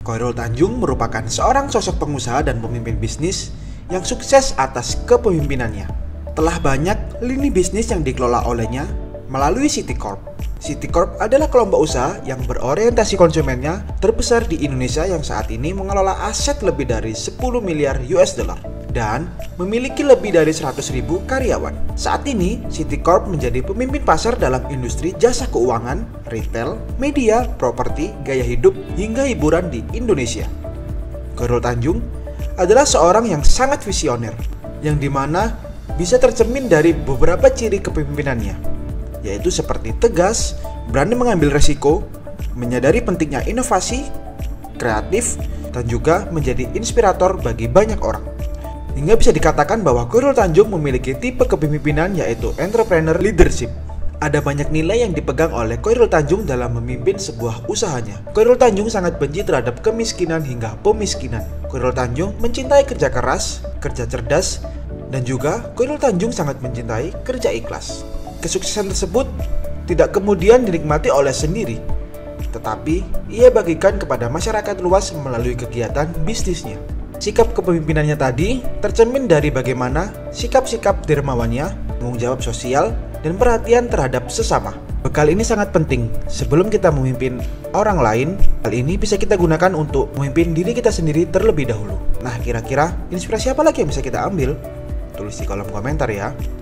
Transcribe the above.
Chairul Tanjung merupakan seorang sosok pengusaha dan pemimpin bisnis yang sukses atas kepemimpinannya. Telah banyak lini bisnis yang dikelola olehnya melalui Citicorp. Citicorp adalah kelompok usaha yang berorientasi konsumennya terbesar di Indonesia yang saat ini mengelola aset lebih dari 10 miliar US dollar dan memiliki lebih dari 100.000 karyawan. Saat ini, Citicorp menjadi pemimpin pasar dalam industri jasa keuangan, retail, media, properti, gaya hidup, hingga hiburan di Indonesia. Chairul Tanjung adalah seorang yang sangat visioner, yang dimana bisa tercermin dari beberapa ciri kepemimpinannya, yaitu seperti tegas, berani mengambil resiko, menyadari pentingnya inovasi, kreatif, dan juga menjadi inspirator bagi banyak orang. Hingga bisa dikatakan bahwa Chairul Tanjung memiliki tipe kepemimpinan yaitu entrepreneur leadership. Ada banyak nilai yang dipegang oleh Chairul Tanjung dalam memimpin sebuah usahanya. Chairul Tanjung sangat benci terhadap kemiskinan hingga pemiskinan. Chairul Tanjung mencintai kerja keras, kerja cerdas, dan juga Chairul Tanjung sangat mencintai kerja ikhlas. Kesuksesan tersebut tidak kemudian dinikmati oleh sendiri, tetapi ia bagikan kepada masyarakat luas melalui kegiatan bisnisnya. Sikap kepemimpinannya tadi tercermin dari bagaimana sikap-sikap dermawannya, tanggung jawab sosial, dan perhatian terhadap sesama. Bekal ini sangat penting sebelum kita memimpin orang lain. Hal ini bisa kita gunakan untuk memimpin diri kita sendiri terlebih dahulu. Nah, kira-kira inspirasi apa lagi yang bisa kita ambil? Tulis di kolom komentar ya.